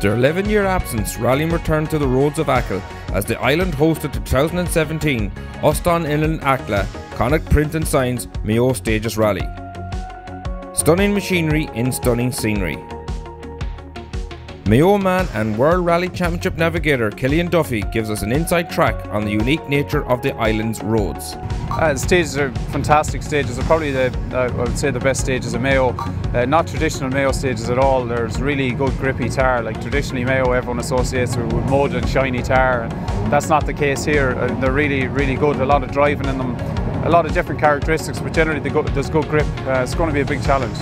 After 11-year absence, rallying returned to the roads of Achill as the island hosted the 2017 Uston Inland Acla Connacht Print and Signs Mayo Stages Rally. Stunning machinery in stunning scenery. Mayo man and World Rally Championship navigator Cillian Duffy gives us an inside track on the unique nature of the island's roads. The stages are fantastic stages. They're probably I would say the best stages of Mayo. Not traditional Mayo stages at all. There's really good grippy tar. Like traditionally Mayo, everyone associates with mud and shiny tar, and that's not the case here. They're really, really good. A lot of driving in them, a lot of different characteristics, but generally there's good grip. It's going to be a big challenge.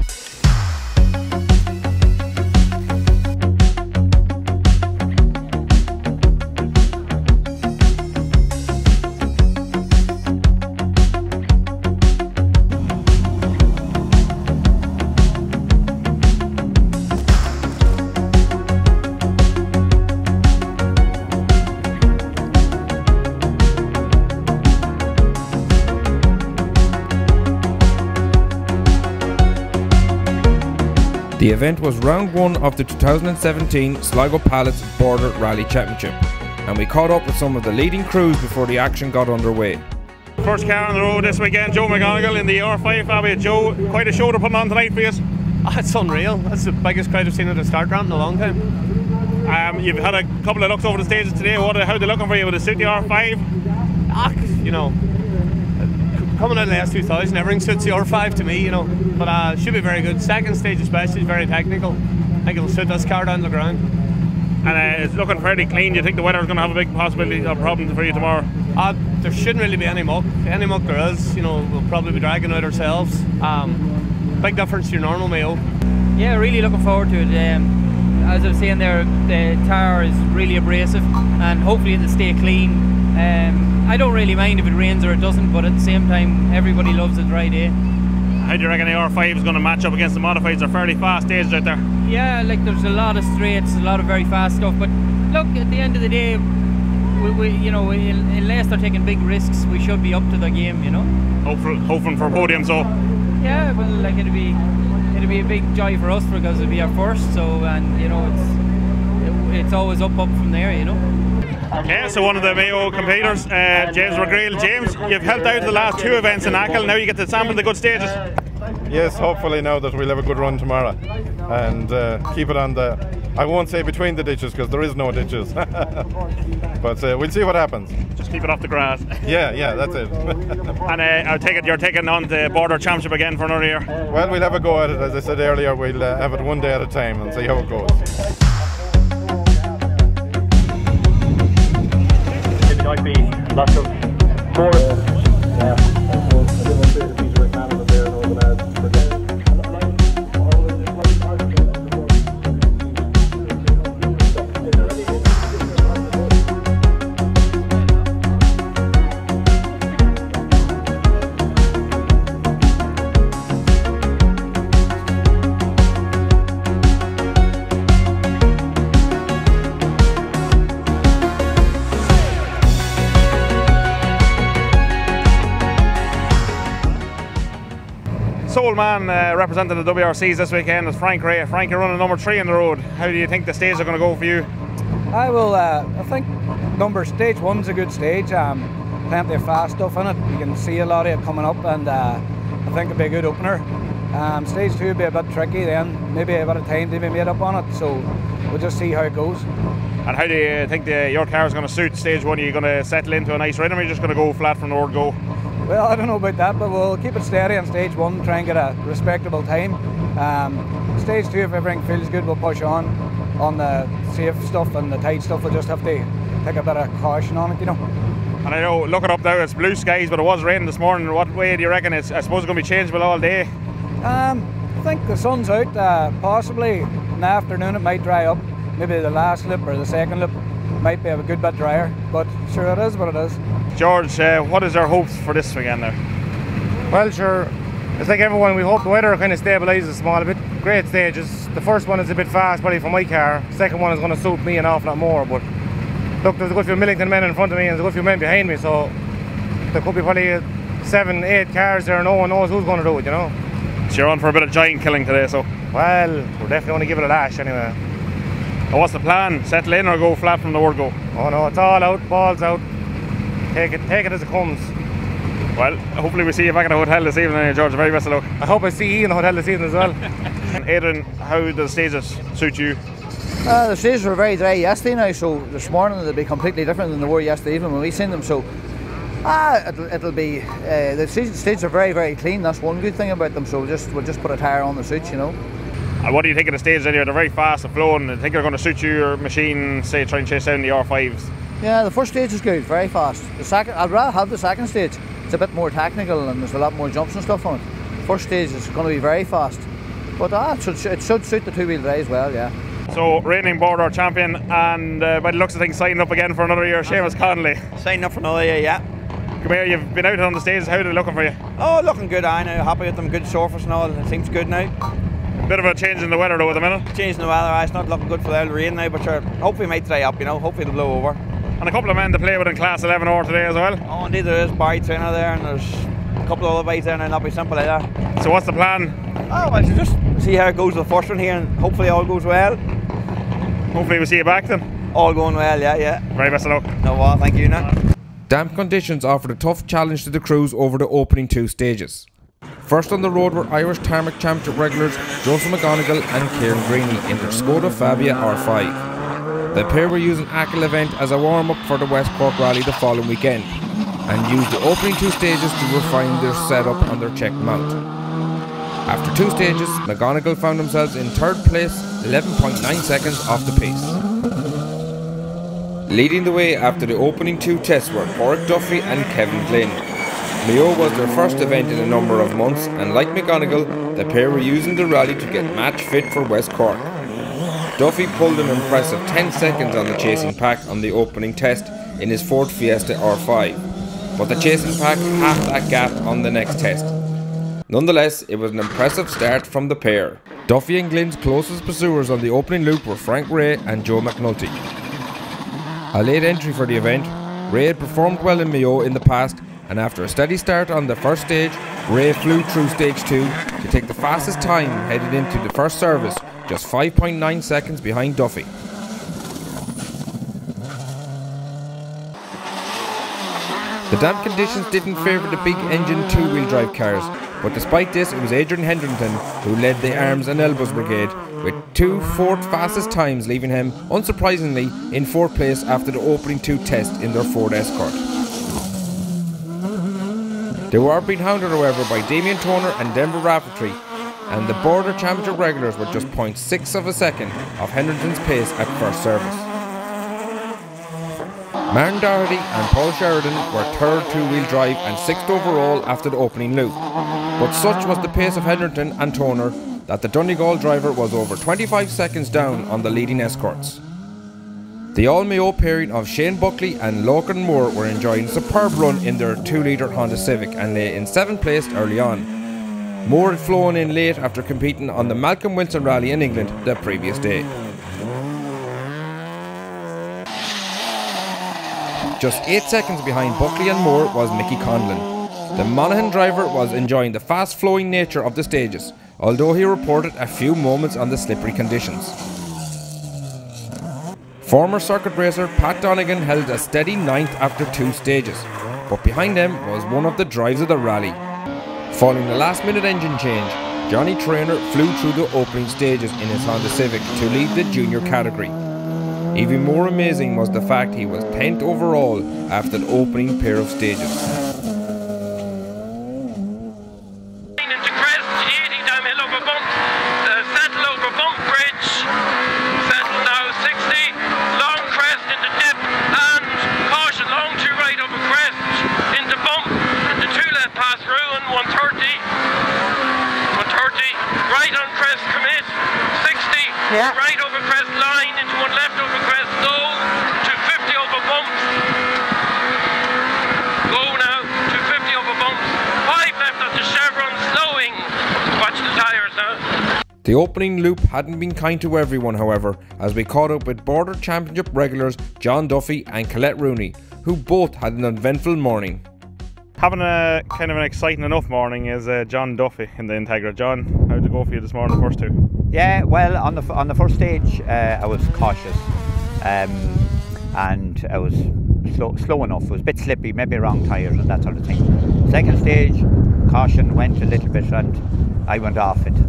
The event was round one of the 2017 Sligo Pallets Border Rally Championship, and we caught up with some of the leading crews before the action got underway. First car on the road this weekend, Joe McGonigal in the R5. Abby, Joe, quite a show to put on tonight for you. Oh, it's unreal. That's the biggest crowd I've seen at a start ramp in a long time. You've had a couple of looks over the stages today. How are they looking for you? With the suit the R5? You know, coming out of the S2000, everything suits the R5 to me, you know. But should be very good. Second stage especially is very technical. I think it'll suit this car down the ground. And it's looking fairly clean. Do you think the weather's going to have a big possibility of problem for you tomorrow? There shouldn't really be any muck. Any muck there is, you know, we'll probably be dragging out ourselves. Big difference to your normal Mayo. Yeah, really looking forward to it. As I was saying there, the tar is really abrasive and hopefully it'll stay clean. I don't really mind if it rains or it doesn't, but at the same time everybody loves a dry day. How do you reckon the R5 is going to match up against the modifieds? They're fairly fast stages out there. Yeah, like there's a lot of straights, a lot of very fast stuff, but look, at the end of the day, you know, unless they're taking big risks, we should be up to the game, you know. Hoping for podium, so. Yeah, well, like it'd be a big joy for us because it'll be our first, so, and you know, it's always up from there, you know. Okay, so one of the Mayo competitors, James McGrail. James, you've helped out the last two events in Achill. Now you get to sample the good stages. Yes, hopefully now that we'll have a good run tomorrow and keep it on the, I won't say between the ditches because there is no ditches, but we'll see what happens. Just keep it off the grass. Yeah, that's it. And I take it you're taking on the Border Championship again for another year? Well, we'll have a go at it. As I said earlier, we'll have it one day at a time and see how it goes. Might be lots of more. Sole man representing the WRCs this weekend is Frank Ray. Frank, you're running number 3 on the road. How do you think the stages are going to go for you? I think stage 1's a good stage. Plenty of fast stuff in it. You can see a lot of it coming up, and I think it'll be a good opener. Stage 2 will be a bit tricky then, maybe a bit of time to be made up on it, so we'll just see how it goes. And how do you think your car is going to suit stage 1? Are you going to settle into a nice rhythm, or are you just going to go flat from the word go? Well, I don't know about that, but we'll keep it steady on stage 1, try and get a respectable time. Stage 2, if everything feels good, we'll push on the safe stuff, and the tight stuff we'll just have to take a bit of caution on it, you know. And I know, looking up now, it's blue skies, but it was raining this morning. What way do you reckon it's, I suppose it's going to be changeable all day? I think the sun's out. Possibly in the afternoon it might dry up. Maybe the last lip or the second lip might be a good bit drier, but sure, it is what it is. George, what is our hopes for this weekend there? Well, sure, it's like everyone, we hope the weather kind of stabilises a small bit. Great stages. The first one is a bit fast, probably for my car. The second one is going to suit me an awful lot more, but look, there's a good few Millington men in front of me and there's a good few men behind me, so there could be probably 7, 8 cars there, no one knows who's going to do it, you know. So you're on for a bit of giant killing today, so? Well, we're definitely going to give it a lash anyway. What's the plan? Settle in or go flat from the word go? Oh no, it's all out, balls out. Take it as it comes. Well, hopefully we see you back at the hotel this evening, George. Very best of luck. I hope I see you in the hotel this evening as well. Adrian, how do the stages suit you? The stages were very dry yesterday now, so this morning they'll be completely different than they were yesterday evening when we seen them. So it'll be the stages are very, very clean. That's one good thing about them. So we'll just put a tyre on the suits, you know. What do you think of the stages anyway? They're very fast and flowing. I think they're going to suit your machine, say, try and chase down the R5s. Yeah, the first stage is good, very fast. The second, I'd rather have the second stage. It's a bit more technical and there's a lot more jumps and stuff on it. First stage is going to be very fast, but it should suit the two-wheel drive as well, yeah. So, reigning border champion, and by the looks of things, signing up again for another year, Seamus Connolly. Signing up for another year, yeah. Come here, you've been out on the stages. How are they looking for you? Oh, looking good, I know. Happy with them, good surface and all. It seems good now. Bit of a change in the weather though at the minute. Changing the weather, it's not looking good for the rain now, but sure, hopefully it might dry up, you know. Hopefully it'll blow over. And a couple of men to play with in Class 11 over today as well. Oh, indeed there is. Barry Trainer there, and there's a couple of other guys there, and it'll not be simple like that. So what's the plan? Oh, well, just see how it goes with the first one here, and hopefully all goes well. Hopefully we'll see you back then. All going well, yeah. Very best of luck. No, well, thank you, now. Damp conditions offered a tough challenge to the crews over the opening two stages. First on the road were Irish Tarmac Championship regulars Joseph McGonigal and Kieran Greeny in their Skoda Fabia R5. The pair were using Achill event as a warm-up for the West Cork Rally the following weekend, and used the opening two stages to refine their setup on their check mount. After two stages, McGonigal found themselves in third place, 11.9 seconds off the pace. Leading the way after the opening two tests were Porrick Duffy and Kevin Glynn. Mayo was their first event in a number of months, and like McGonigal, the pair were using the rally to get match fit for West Cork. Duffy pulled an impressive 10 seconds on the chasing pack on the opening test in his Ford Fiesta R5, but the chasing pack half that gap on the next test. Nonetheless, it was an impressive start from the pair. Duffy and Glynn's closest pursuers on the opening loop were Frank Ray and Joe McNulty. A late entry for the event, Ray had performed well in Mayo in the past, and after a steady start on the first stage, Ray flew through stage 2 to take the fastest time headed into the first service, just 5.9 seconds behind Duffy. The damp conditions didn't favour the big engine two-wheel drive cars, but despite this it was Adrian Hendrington who led the Arms and Elbows Brigade, with two fourth fastest times leaving him, unsurprisingly, in fourth place after the opening two tests in their Ford Escort. They were being hounded however by Damien Toner and Denver Rafferty, and the Border Championship regulars were just 0.6 of a second of Hendrington's pace at first service. Martin Doherty and Paul Sheridan were third two-wheel drive and sixth overall after the opening loop, but such was the pace of Hendrington and Toner that the Donegal driver was over 25 seconds down on the leading escorts. The all-Mayo pairing of Shane Buckley and Logan Moore were enjoying a superb run in their 2-litre Honda Civic and lay in 7th place early on. Moore had flown in late after competing on the Malcolm Wilson Rally in England the previous day. Just 8 seconds behind Buckley and Moore was Mickey Conlon. The Monaghan driver was enjoying the fast-flowing nature of the stages, although he reported a few moments on the slippery conditions. Former circuit racer Pat Donegan held a steady 9th after 2 stages, but behind them was one of the drives of the rally. Following the last-minute engine change, Johnny Traynor flew through the opening stages in his Honda Civic to lead the junior category. Even more amazing was the fact he was 10th overall after the opening pair of stages. Yeah. Right over crest line into one left over crest, go to 50 over bumps. Go now to 50 over bumps. 5 left at the chevron, slowing. Watch the tyres now. The opening loop hadn't been kind to everyone, however, as we caught up with Border Championship regulars John Duffy and Colette Rooney, who both had an eventful morning. Having a kind of an exciting enough morning is John Duffy in the Integra. John, how did it go for you this morning, the first two? Yeah, well, on the first stage, I was cautious, and I was slow enough. It was a bit slippy, maybe wrong tyres and that sort of thing. Second stage, caution went a little bit, and I went off into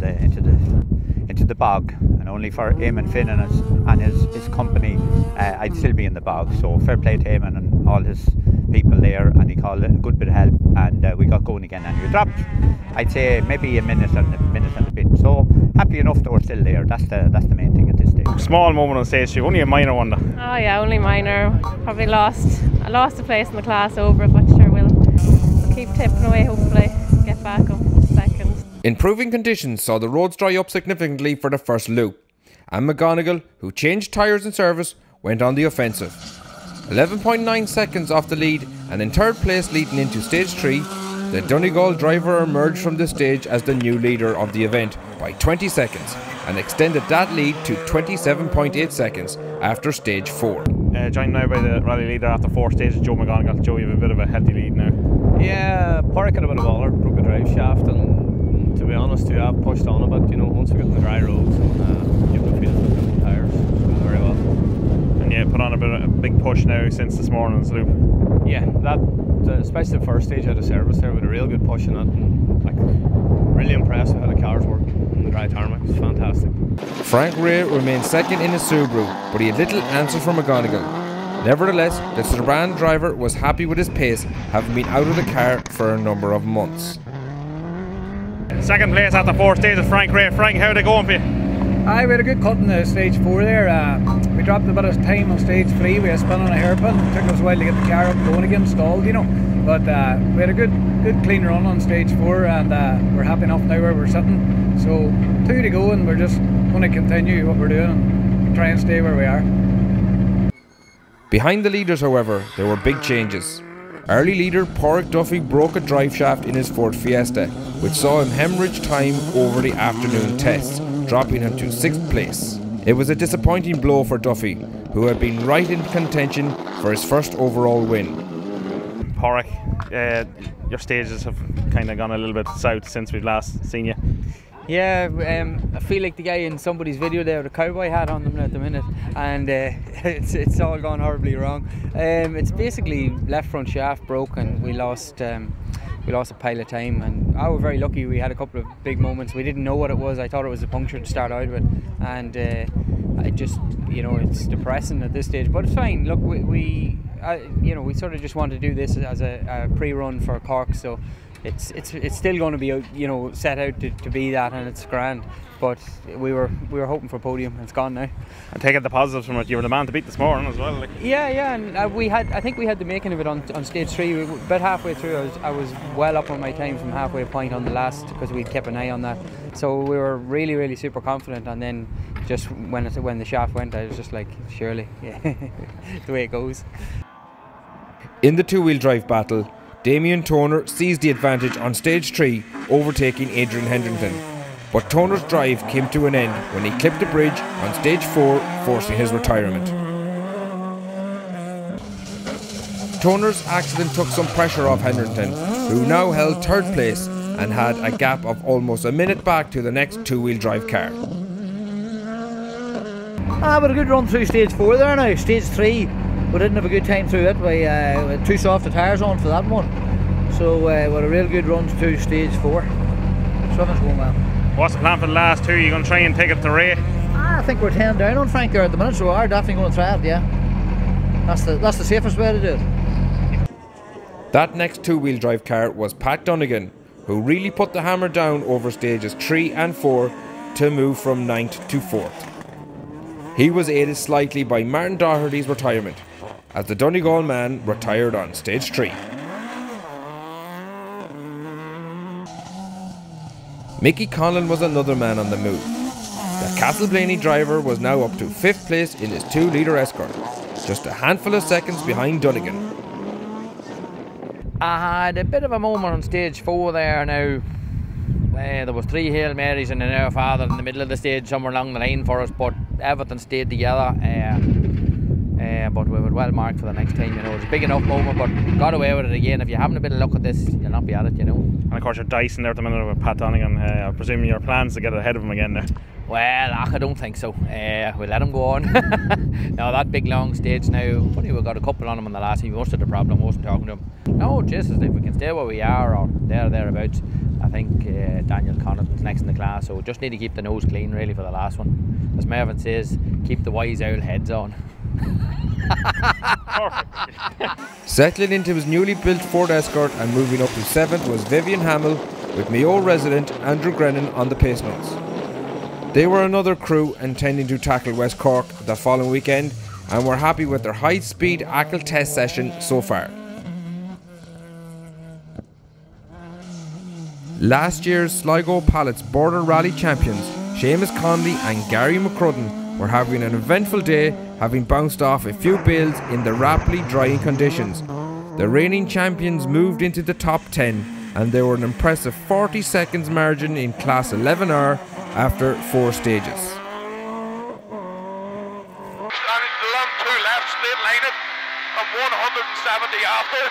the bog. And only for him and Finn and his company, I'd still be in the bog. So fair play to him and all his people there, and he called it a good bit of help, and we got going again. And we dropped, I'd say, maybe a minute and a bit. So happy enough that we're still there. That's the main thing at this stage. Small moment on stage 2, only a minor one though. Oh yeah, only minor. Probably lost a place in the class over it, but sure we'll keep tipping away, hopefully get back up second. Improving conditions saw the roads dry up significantly for the first loop, and McGonigal, who changed tyres and service, went on the offensive. 11.9 seconds off the lead, and in third place leading into stage 3, the Donegal driver emerged from the stage as the new leader of the event by 20 seconds and extended that lead to 27.8 seconds after stage 4. Joined now by the rally leader after 4 stages, Joe McGonigal. Joe, you have a bit of a healthy lead now. Yeah, Porrick had a bit of baller, broke a drive shaft, and to be honest, we have pushed on a bit. You know, once we got in the dry roads, and you've been feeling the tyres very well. And yeah, put on a big push now since this morning's loop. Yeah, that especially the first stage out of service there with a real good push in it, and like really impressed with how the cars work in the dry tarmac. It's fantastic. Frank Ray remained second in his Subaru, but he had little answer from McGonigal. Nevertheless, the Strabane driver was happy with his pace, having been out of the car for a number of months. Second place after 4 stages, Frank Ray. Frank, how'd it going for you? We had a good cut in the stage 4 there. We dropped a bit of time on stage 3. We had spun on a hairpin. It took us a while to get the car up and going again, stalled, you know. But we had a good clean run on stage 4, and we're happy enough now where we're sitting. So 2 to go, and we're just going to continue what we're doing and try and stay where we are. Behind the leaders, however, there were big changes. Early leader Porrick Duffy broke a drive shaft in his Ford Fiesta, which saw him hemorrhage time over the afternoon tests, dropping him to 6th place. It was a disappointing blow for Duffy, who had been right in contention for his first overall win. Porrick, your stages have kind of gone a little bit south since we've last seen you. Yeah, I feel like the guy in somebody's video there with a cowboy hat on them at the minute, and it's all gone horribly wrong. It's basically left front shaft broke, and we lost a pile of time, and I was very lucky. We had a couple of big moments. We didn't know what it was. I thought it was a puncture to start out with, and I just, you know, it's depressing at this stage, but it's fine. Look, we sort of just want to do this as a pre-run for Cork, so it's still going to be, you know, set out to be that, and it's grand. But we were hoping for a podium, and it's gone now. And taking the positives from it, you were the man to beat this morning as well. Like. Yeah, and I think we had the making of it on stage 3. About halfway through, I was well up on my time from halfway point on the last, because we kept an eye on that. So we were really, really super confident, and then just when the shaft went, I was just like, surely, yeah, the way it goes. In the two-wheel drive battle, Damien Toner seized the advantage on stage 3, overtaking Adrian Hendrington. But Toner's drive came to an end when he clipped the bridge on stage 4, forcing his retirement. Toner's accident took some pressure off Hendrington, who now held 3rd place and had a gap of almost a minute back to the next two-wheel drive car. But a good run through stage 4 there now. Stage 3, we didn't have a good time through it. We had 2 soft tyres on for that one. So we had a real good run through stage 4. Something's going well. What's the plan for the last 2? Are you going to try and take it to Ray? I think we're 10 down on Frank there at the minute, so we are definitely going to try it, yeah. That's the safest way to do it. That next two-wheel drive car was Pat Donegan, who really put the hammer down over stages 3 and 4 to move from 9th to 4th. He was aided slightly by Martin Doherty's retirement, as the Donegal man retired on stage 3. Mickey Conlon was another man on the move. The Castleblaney driver was now up to 5th place in his 2-litre Escort, just a handful of seconds behind Donegan. I had a bit of a moment on stage 4 there now. There was 3 Hail Marys and an Our Father in the middle of the stage somewhere along the line for us, but everything stayed together. But we were well marked for the next time, you know. It was a big enough moment, but got away with it again. If you haven't a bit of luck at this, you'll not be at it, you know. And of course you're dicing there at the minute with Pat Donegan. I presume your plans to get ahead of him again there. Well, I don't think so. We'll let them go on. Now that big long stage now, funny we got a couple on them in the last heat. Most of the problem wasn't talking to them. No, just as if we can stay where we are or thereabouts. I think Daniel Connaughton's next in the class, so just need to keep the nose clean really for the last one. As Mervyn says, keep the wise owl heads on. Settling into his newly built Ford Escort and moving up to 7th was Vivian Hamill, with Mayo resident Andrew Grennan on the pace notes. They were another crew intending to tackle West Cork the following weekend and were happy with their high-speed Achill test session so far. Last year's Sligo Pallets Border Rally champions Seamus Conley and Gary McCrudden were having an eventful day, having bounced off a few bails in the rapidly drying conditions. The reigning champions moved into the top 10 and they were an impressive 40 seconds margin in Class 11R after 4 stages. And long 2 left, straight line it, and 170 after.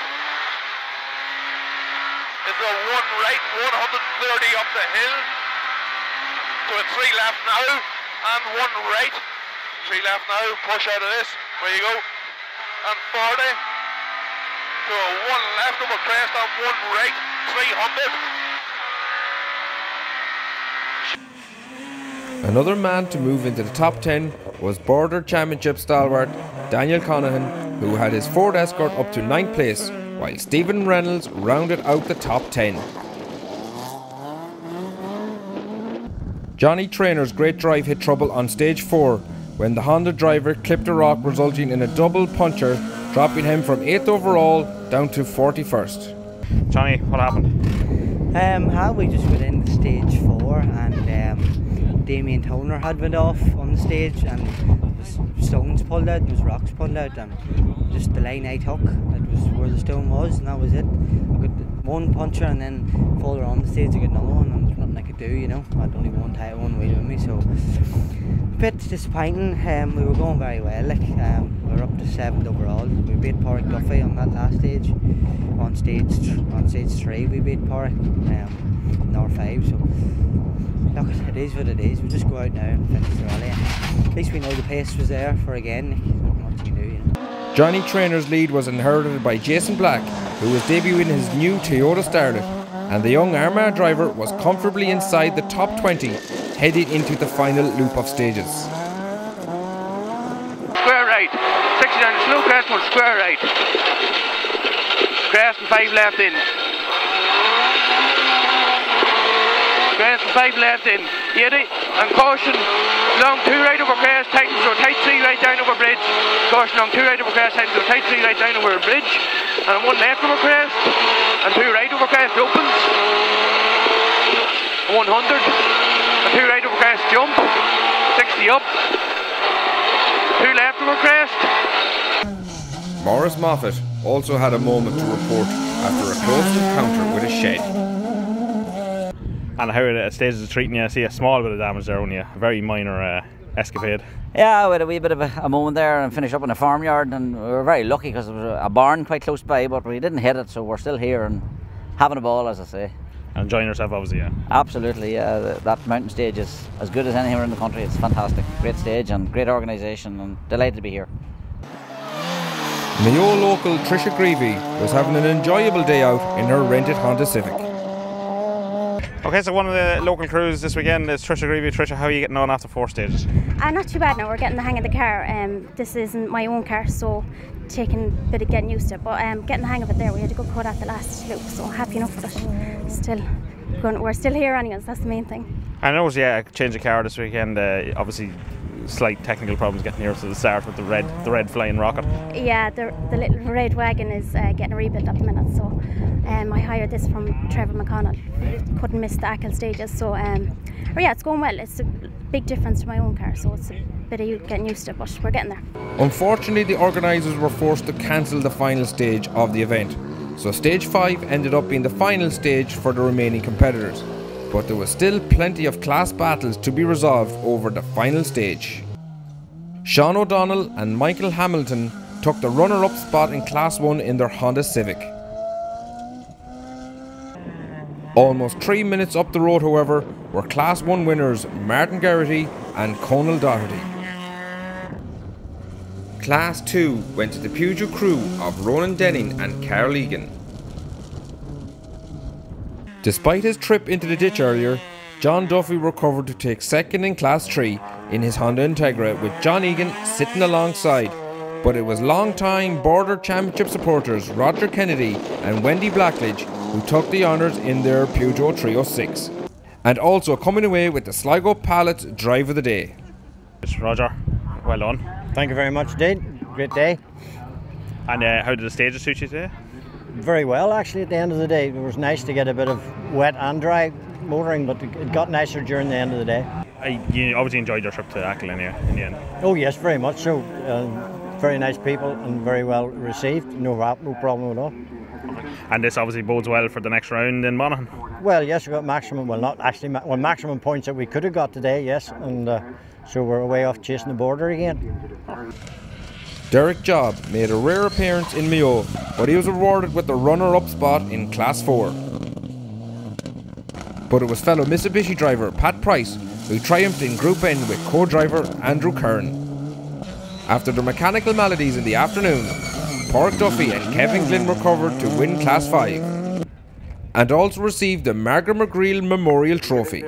It's a 1 right, 130 up the hill. So a 3 left now, and 1 right. 3 left now, push out of this, there you go. And 40. So a 1 left over crest and 1 right, 300. Another man to move into the top 10 was Border Championship stalwart Daniel Connaughton, who had his Ford Escort up to 9th place, while Stephen Reynolds rounded out the top 10. Johnny Trainor's great drive hit trouble on stage 4 when the Honda driver clipped a rock, resulting in a double puncture, dropping him from 8th overall down to 41st. Johnny, what happened? How we just went into stage 4 and Damien Toner had went off on the stage, and there was stones pulled out, there was rocks pulled out, and just the line I took, it was where the stone was, and that was it. I got one puncher and then further on the stage I got another one, and there's nothing I could do, you know. I had only one tyre, one wheel with me, so a bit disappointing. We were going very well, like we were up to 7th overall. We beat Porrick Duffy on that last stage. On stage 3 we beat Porrick, in R5, so look, it is what it is. We just go out now and finish the rally. At least we know the pace was there for again. What you can do, you know. Johnny Trainor's lead was inherited by Jason Black, who was debuting his new Toyota Starlet, and the young Armagh driver was comfortably inside the top 20, heading into the final loop of stages. Square right, 69, slow crest one, square right. Crest and 5 left in. Crest and 5 left in. 80 and caution. Long 2 right over crest, tighten, so tight 3 right down over bridge. Caution long 2 right over crest, tighten, so tight 3 right down over bridge. And 1 left over crest. And 2 right over crest opens. 100. And 2 right over crest jump. 60 up. 2 left over crest. Maurice Moffat also had a moment to report after a close encounter with a shed. And how the stages are treating you? I see a small bit of damage there, only a very minor escapade. Yeah, we had a wee bit of a moment there and finished up in a farmyard, and we were very lucky because there was a barn quite close by, but we didn't hit it, so we're still here and having a ball, as I say. And enjoying yourself, obviously, yeah. Absolutely, yeah. That mountain stage is as good as anywhere in the country. It's fantastic. Great stage and great organisation, and delighted to be here. Mayo local Trisha Greavy was having an enjoyable day out in her rented Honda Civic. Okay, so one of the local crews this weekend is Trisha Greavy. Trisha, how are you getting on after 4 stages? Not too bad now, we're getting the hang of the car. This isn't my own car, so taking a bit of getting used to it, but getting the hang of it there. We had a good cut at the last loop, so happy enough with it. We're still here anyways, that's the main thing. I know, yeah, change of car this weekend, obviously slight technical problems getting here to the start with the red flying rocket. Yeah, the little red wagon is getting a rebuild at the minute, so I hired this from Trevor McConnell. Couldn't miss the Achill stages, so yeah, it's going well. It's a big difference to my own car, so it's a bit of getting used to it, but we're getting there. Unfortunately, the organisers were forced to cancel the final stage of the event, so stage 5 ended up being the final stage for the remaining competitors. But there was still plenty of class battles to be resolved over the final stage. Sean O'Donnell and Michael Hamilton took the runner-up spot in Class 1 in their Honda Civic. Almost 3 minutes up the road, however, were Class 1 winners Martin Garrity and Conal Doherty. Class 2 went to the Peugeot crew of Ronan Denning and Carl Egan. Despite his trip into the ditch earlier, John Duffy recovered to take second in Class 3 in his Honda Integra with John Egan sitting alongside, but it was long-time Border Championship supporters Roger Kennedy and Wendy Blackledge who took the honours in their Peugeot 306, and also coming away with the Sligo Pallets Drive of the Day. It's Roger, well done. Thank you very much, Dean. Great day. And how did the stages suit you today? Very well, actually, at the end of the day. It was nice to get a bit of wet and dry motoring, but it got nicer during the end of the day. You obviously enjoyed your trip to Achill in the end. Oh yes, very much so. Very nice people and very well received. No problem at all. And this obviously bodes well for the next round in Monaghan. Well, yes, we got maximum. Well, not actually. Maximum points that we could have got today. Yes, and so we're away off chasing the border again. Derek Job made a rare appearance in Mayo, but he was rewarded with the runner-up spot in Class 4. But it was fellow Mitsubishi driver Pat Price who triumphed in Group N with co-driver Andrew Kern. After the mechanical maladies in the afternoon, Pork Duffy and Kevin Glynn recovered to win Class 5 and also received the Margaret McGreal Memorial Trophy.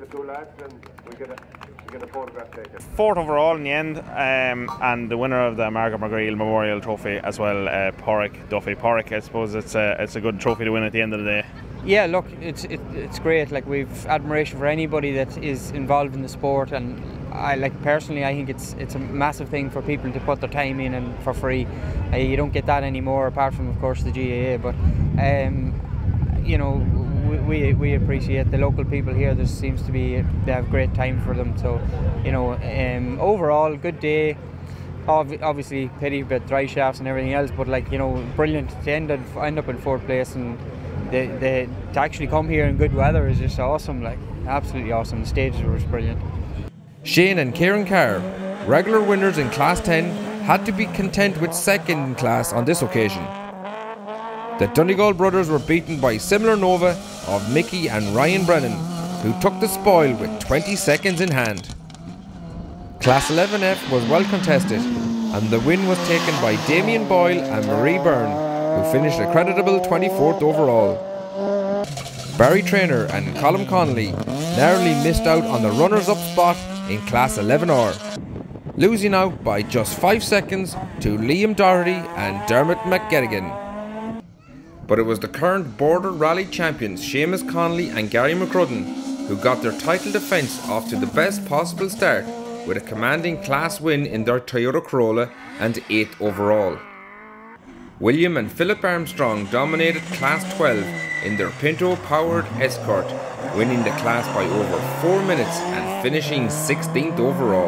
Fourth overall in the end, and the winner of the Margaret McGreal Memorial Trophy as well, Porrick Duffy. Porrick, I suppose it's a good trophy to win at the end of the day. Yeah, look, it's great. Like, we've admiration for anybody that is involved in the sport, and I personally, I think it's a massive thing for people to put their time in and for free. You don't get that anymore, apart from, of course, the GAA. But you know, we appreciate the local people here. There seems to be they have great time for them. So, you know, overall, good day. Obviously, pity about dry shafts and everything else, but like, you know, brilliant to end up in fourth place, and to actually come here in good weather is just awesome. Like, absolutely awesome. The stage was brilliant. Shane and Kieran Carr, regular winners in Class 10, had to be content with second in class on this occasion. The Donegal brothers were beaten by similar Nova of Mickey and Ryan Brennan, who took the spoil with 20 seconds in hand. Class 11F was well contested, and the win was taken by Damien Boyle and Marie Byrne, who finished a creditable 24th overall. Barry Traynor and Colin Connolly narrowly missed out on the runners-up spot in Class 11R, losing out by just 5 seconds to Liam Doherty and Dermot McGettigan. But it was the current Border Rally champions Seamus Connolly and Gary McCrudden who got their title defence off to the best possible start with a commanding class win in their Toyota Corolla and 8th overall. William and Philip Armstrong dominated Class 12 in their Pinto-powered Escort, winning the class by over 4 minutes and finishing 16th overall.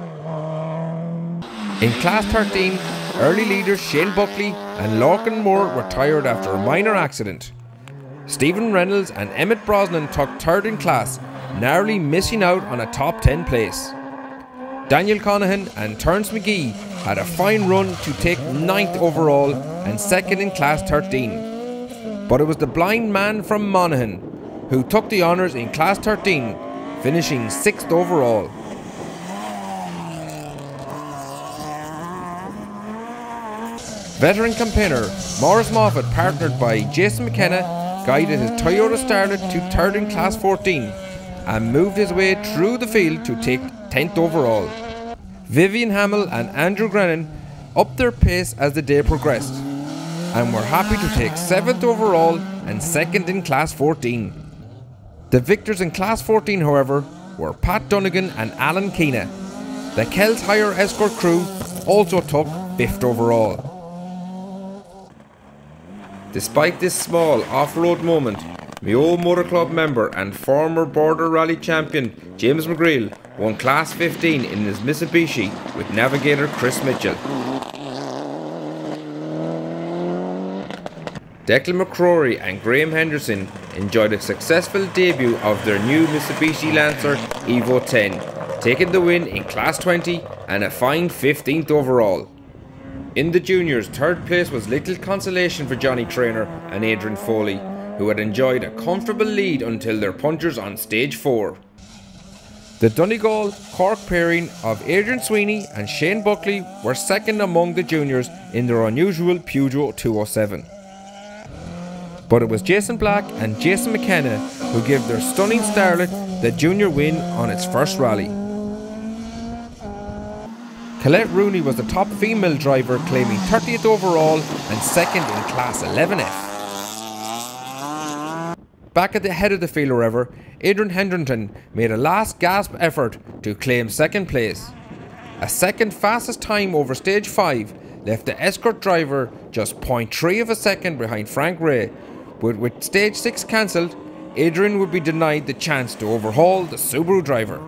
In Class 13, early leaders Shane Buckley and Lorcan Moore retired after a minor accident. Stephen Reynolds and Emmett Brosnan took third in class, narrowly missing out on a top 10 place. Daniel Conahan and Terence McGee had a fine run to take 9th overall and second in Class 13. But it was the blind man from Monaghan who took the honours in Class 13, finishing 6th overall. Veteran campaigner Maurice Moffat, partnered by Jason McKenna, guided his Toyota Starlet to 3rd in Class 14 and moved his way through the field to take 10th overall. Vivian Hamill and Andrew Grennan upped their pace as the day progressed and were happy to take 7th overall and 2nd in Class 14. The victors in Class 14, however, were Pat Dunnigan and Alan Keena. The Kells Hire Escort crew also took 5th overall. Despite this small off-road moment, Mayo Motor Club member and former Border Rally champion James McGreal won Class 15 in his Mitsubishi with navigator Chris Mitchell. Declan McCrory and Graham Henderson enjoyed a successful debut of their new Mitsubishi Lancer Evo 10, taking the win in Class 20 and a fine 15th overall. In the juniors, 3rd place was little consolation for Johnny Traynor and Adrian Foley, who had enjoyed a comfortable lead until their punchers on stage 4. The Donegal Cork pairing of Adrian Sweeney and Shane Buckley were second among the juniors in their unusual Peugeot 207. But it was Jason Black and Jason McKenna who gave their stunning starlet the junior win on its first rally. Colette Rooney was the top female driver, claiming 30th overall and second in Class 11F. Back at the head of the field, however, Adrian Hendrington made a last gasp effort to claim second place. A second fastest time over stage 5 left the escort driver just 0.3 of a second behind Frank Ray, but with stage 6 cancelled, Adrian would be denied the chance to overhaul the Subaru driver.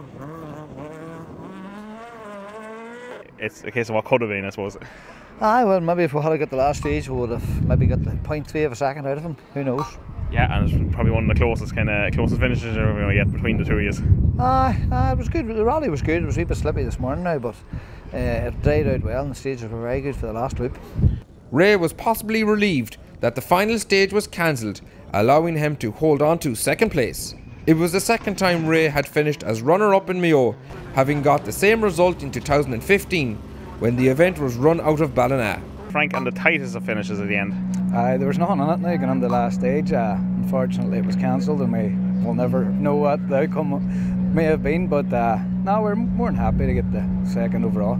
It's a case of what could have been, I suppose. Aye, well, maybe if we had got the last stage, we would have maybe got the 0.3 of a second out of him. Who knows? Yeah, and it's probably one of the closest finishes you're going to get between the two of you. It was good. The rally was good. It was a wee bit slippy this morning now, but it dried out well, and the stages were very good for the last loop. Ray was possibly relieved that the final stage was cancelled, allowing him to hold on to second place. It was the second time Ray had finished as runner-up in Mayo, having got the same result in 2015 when the event was run out of Ballina. Frank, and the tightest of finishes at the end. There was nothing on it now going on the last stage. Unfortunately it was cancelled and we'll never know what the outcome may have been, but no, we're more than happy to get the second overall.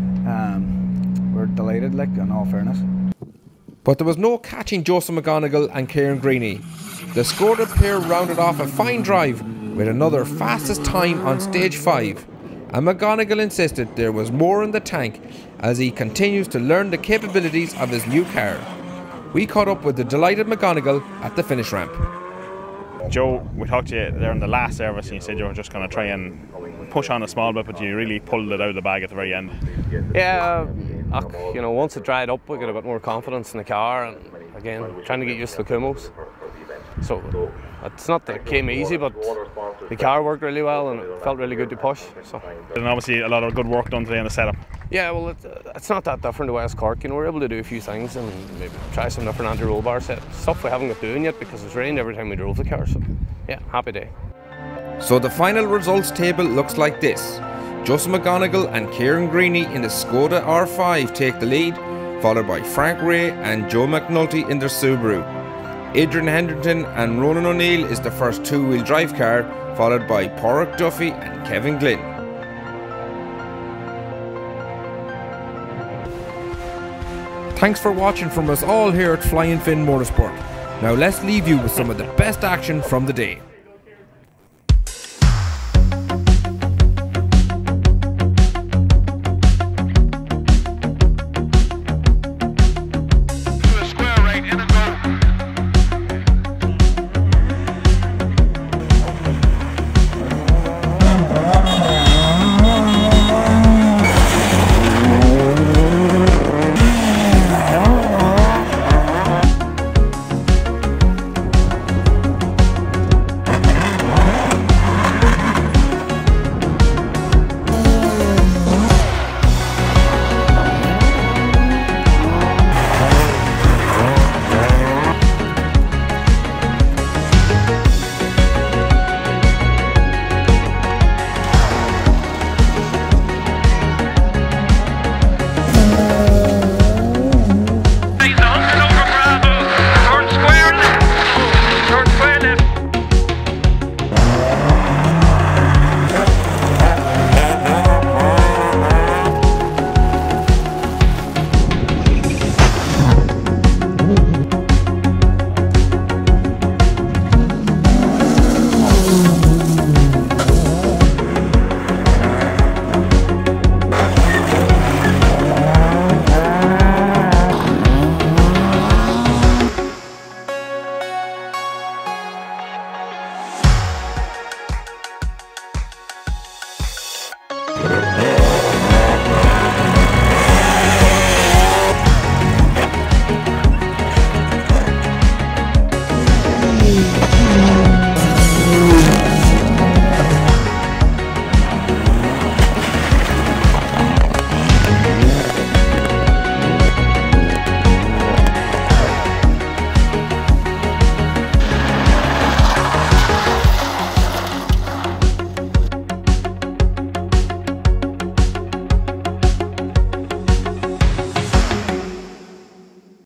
We're delighted, like, in all fairness. But there was no catching Joseph McGonigal and Kieran Greeny. The Skoda pair rounded off a fine drive with another fastest time on stage 5, and McGonigal insisted there was more in the tank as he continues to learn the capabilities of his new car. We caught up with the delighted McGonigal at the finish ramp. Joe, we talked to you there in the last service and you said you were just going to try and push on a small bit, but you really pulled it out of the bag at the very end. Yeah, you know, once it dried up we got a bit more confidence in the car, and again trying to get used to the Kumos. So it's not that it came easy, but the car worked really well and it felt really good to push. So. And obviously a lot of good work done today in the setup. Yeah, well, it's not that different to West Cork. You know, we're able to do a few things and maybe try some different anti-roll bar set stuff we haven't got doing yet because it's rained every time we drove the car. So yeah, happy day. So the final results table looks like this. Joseph McGonigal and Kieran Greeny in the Skoda R5 take the lead, followed by Frank Ray and Joe McNulty in their Subaru. Adrian Hendrington and Ronan O'Neill is the first two-wheel drive car, followed by Porrick Duffy and Kevin Glynn. Thanks for watching from us all here at Flyin Motorsport. Now let's leave you with some of the best action from the day.